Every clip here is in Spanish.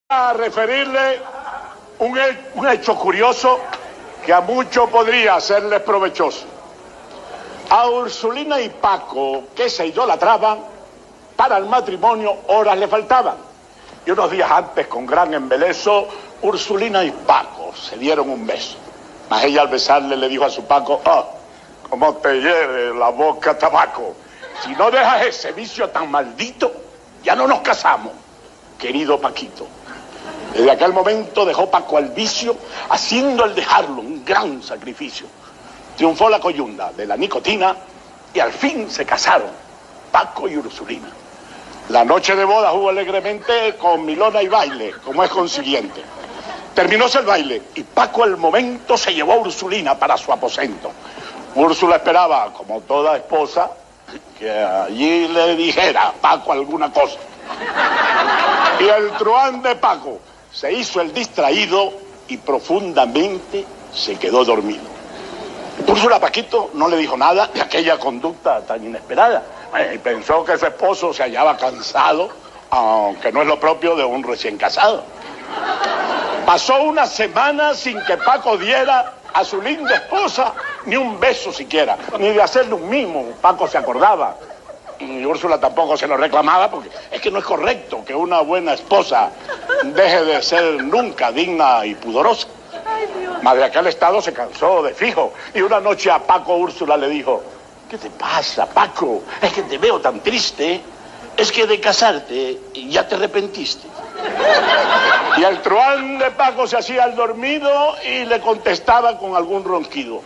A referirle un hecho curioso que a muchos podría serles provechoso. A Ursulina y Paco, que se idolatraban, para el matrimonio horas le faltaban. Y unos días antes, con gran embeleso, Ursulina y Paco se dieron un beso. Mas ella al besarle le dijo a su Paco: cómo te hiere la boca tabaco. Si no dejas ese vicio tan maldito, ya no nos casamos, querido Paquito. Desde aquel momento dejó Paco al vicio, haciendo al dejarlo un gran sacrificio. Triunfó la coyunda de la nicotina y al fin se casaron, Paco y Ursulina. La noche de bodas hubo alegremente con milona y baile, como es consiguiente. Terminóse el baile y Paco al momento se llevó a Ursulina para su aposento. Úrsula esperaba, como toda esposa, que allí le dijera a Paco alguna cosa. Y el truán de Paco se hizo el distraído y profundamente se quedó dormido. Úrsula a Paquito no le dijo nada de aquella conducta tan inesperada. Y pensó que su esposo se hallaba cansado, aunque no es lo propio de un recién casado. Pasó una semana sin que Paco diera a su linda esposa ni un beso siquiera, ni de hacerle un mimo. Paco se acordaba. Y Úrsula tampoco se lo reclamaba, porque es que no es correcto que una buena esposa deje de ser nunca digna y pudorosa. Mas de aquel estado se cansó de fijo, y una noche a Paco Úrsula le dijo: ¿qué te pasa, Paco? Es que te veo tan triste. Es que de casarte ya te arrepentiste. Y el truán de Paco se hacía el dormido y le contestaba con algún ronquido.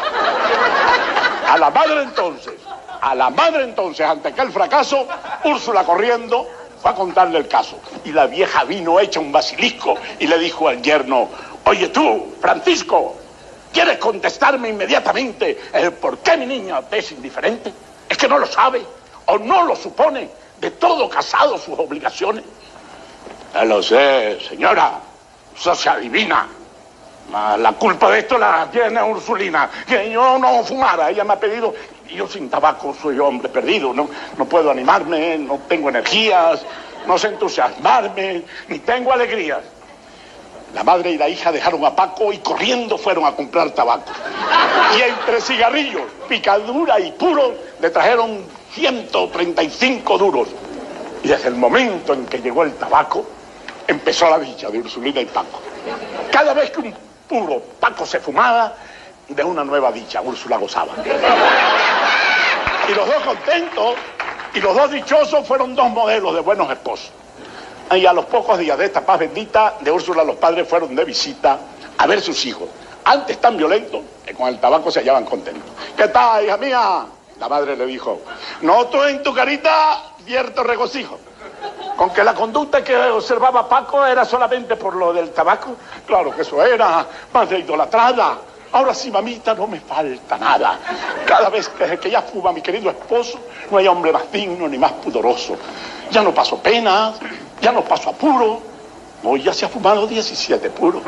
A la madre entonces, ante aquel fracaso, Úrsula corriendo fue a contarle el caso. Y la vieja vino hecha un basilisco y le dijo al yerno: oye tú, Francisco, ¿quieres contestarme inmediatamente el por qué mi niña te es indiferente? ¿Es que no lo sabe o no lo supone de todo casado sus obligaciones? Ya lo sé, señora, eso se adivina. La culpa de esto la tiene Ursulina, que yo no fumara. Ella me ha pedido, y yo sin tabaco soy hombre perdido, no puedo animarme, no tengo energías, no sé entusiasmarme, ni tengo alegrías. La madre y la hija dejaron a Paco y corriendo fueron a comprar tabaco. Y entre cigarrillos, picadura y puro, le trajeron 135 duros. Y desde el momento en que llegó el tabaco, empezó la dicha de Ursulina y Paco. Cada vez que un puro Paco se fumaba, de una nueva dicha Úrsula gozaba. Y los dos contentos y los dos dichosos fueron dos modelos de buenos esposos. Y a los pocos días de esta paz bendita de Úrsula, los padres fueron de visita a ver sus hijos, antes tan violentos que con el tabaco se hallaban contentos. ¿Qué tal, hija mía? La madre le dijo: noto en tu carita cierto regocijo. ¿Con que la conducta que observaba Paco era solamente por lo del tabaco? Claro que eso era, madre idolatrada. Ahora sí, mamita, no me falta nada. Cada vez que ya fuma mi querido esposo, no hay hombre más digno ni más pudoroso. Ya no paso penas, ya no paso apuro. Hoy ya se ha fumado 17 puros.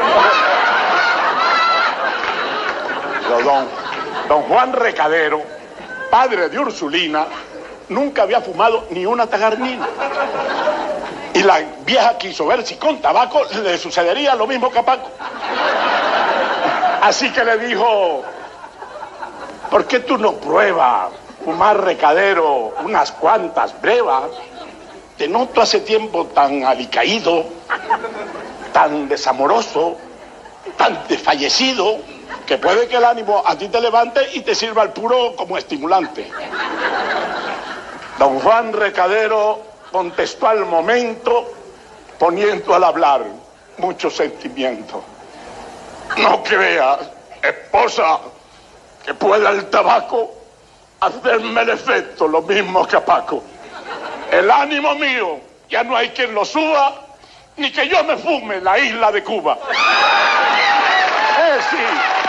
Pero don Juan Recadero, padre de Ursulina, nunca había fumado ni una tagarnina. Y la vieja quiso ver si con tabaco le sucedería lo mismo que a Paco. Así que le dijo: ¿por qué tú no pruebas fumar, Recadero, unas cuantas brevas? Te noto hace tiempo tan alicaído, tan desamoroso, tan desfallecido, que puede que el ánimo a ti te levante y te sirva el puro como estimulante. Don Juan Recadero contestó al momento, poniendo al hablar mucho sentimiento: no creas, esposa, que pueda el tabaco hacerme el efecto lo mismo que a Paco. El ánimo mío ya no hay quien lo suba, ni que yo me fume en la isla de Cuba. Sí.